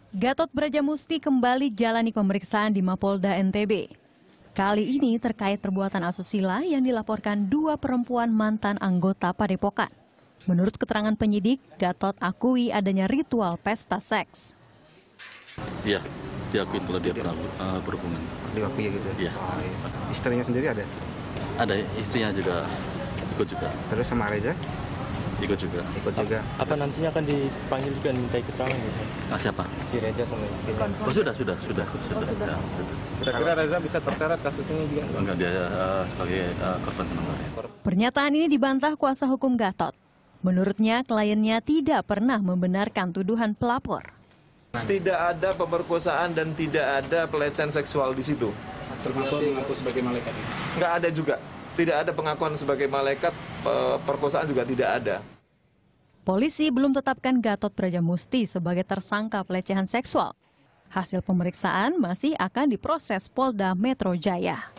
Gatot Brajamusti kembali jalani pemeriksaan di Mapolda NTB. Kali ini terkait perbuatan asusila yang dilaporkan dua perempuan mantan anggota Padepokan. Menurut keterangan penyidik, Gatot akui adanya ritual pesta seks. Iya, diakui kalau dia berhubungan. Diakui gitu? Iya. Istrinya sendiri ada? Ada, istrinya juga ikut juga. Terus sama Reza? Ikut juga. Ikut juga. Apa nantinya akan dipanggil juga minta keterangan gitu? Siapa? Si Reza sama istrinya. Oh, sudah. Ya, Kira-kira Reza bisa terseret kasus ini juga? enggak, dia sebagai korban sementara. Pernyataan ini dibantah kuasa hukum Gatot. Menurutnya, kliennya tidak pernah membenarkan tuduhan pelapor. Tidak ada pemerkosaan dan tidak ada pelecehan seksual di situ. Termasuk mengaku sebagai malaikat? Nggak ada juga. Tidak ada pengakuan sebagai malaikat, perkosaan juga tidak ada. Polisi belum tetapkan Gatot Brajamusti sebagai tersangka pelecehan seksual. Hasil pemeriksaan masih akan diproses Polda Metro Jaya.